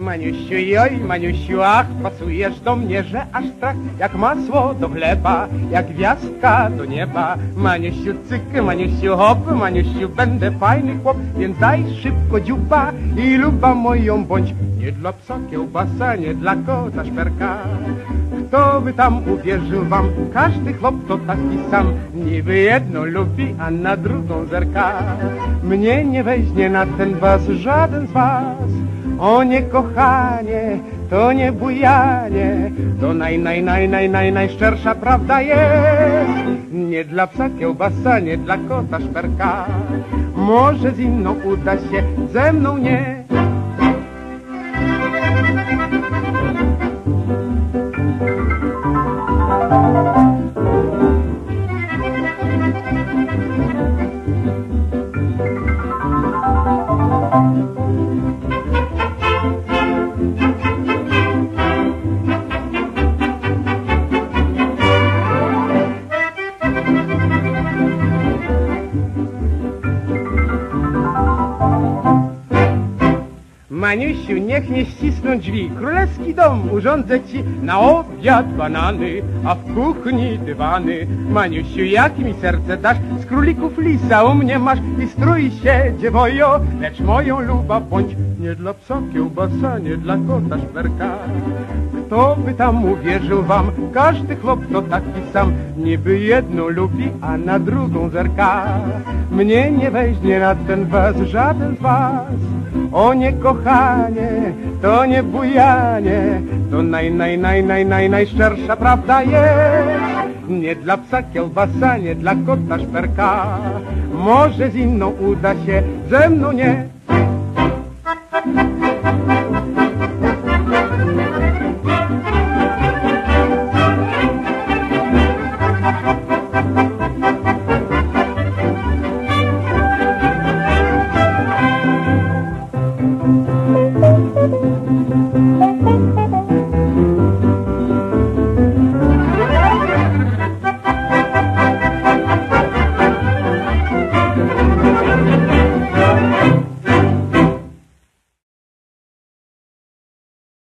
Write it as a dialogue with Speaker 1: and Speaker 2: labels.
Speaker 1: Maniusiu, joj, Maniusiu, ach, pasujesz do mnie, że aż strach, jak masło do chleba, jak gwiazdka do nieba. Maniusiu, cyk, Maniusiu, hop, Maniusiu, będę fajny chłop, więc daj szybko dziupa i luba moją bądź. Nie dla psa kiełbasa, nie dla kota szperka. Kto by tam uwierzył wam, każdy chłop to taki sam. Niby jedno lubi, a na drugą zerka. Mnie nie weźmie na ten was żaden z was. O nie, kochanie, to nie bujanie, to najszczersza prawda jest. Nie dla psa kiełbasa, nie dla kota szperka. Może z inną uda się, ze mną nie. Maniusiu, niech nie ścisną drzwi, królewski dom urządzę ci, na obiad banany, a w kuchni dywany. Maniusiu, jak mi serce dasz, z królików lisa u mnie masz i strój się dziewojo, lecz moją luba bądź. Nie dla psa kiełbasa, nie dla kota szperka. Kto by tam uwierzył wam, każdy chłop to taki sam. Niby jedną lubi, a na drugą zerka. Mnie nie weźmie na ten was żaden z was. O nie, kochanie, to nie bujanie, to najszczersza prawda jest. Nie dla psa kiełbasa, nie dla kota szperka. Może z inną uda się, ze mną nie.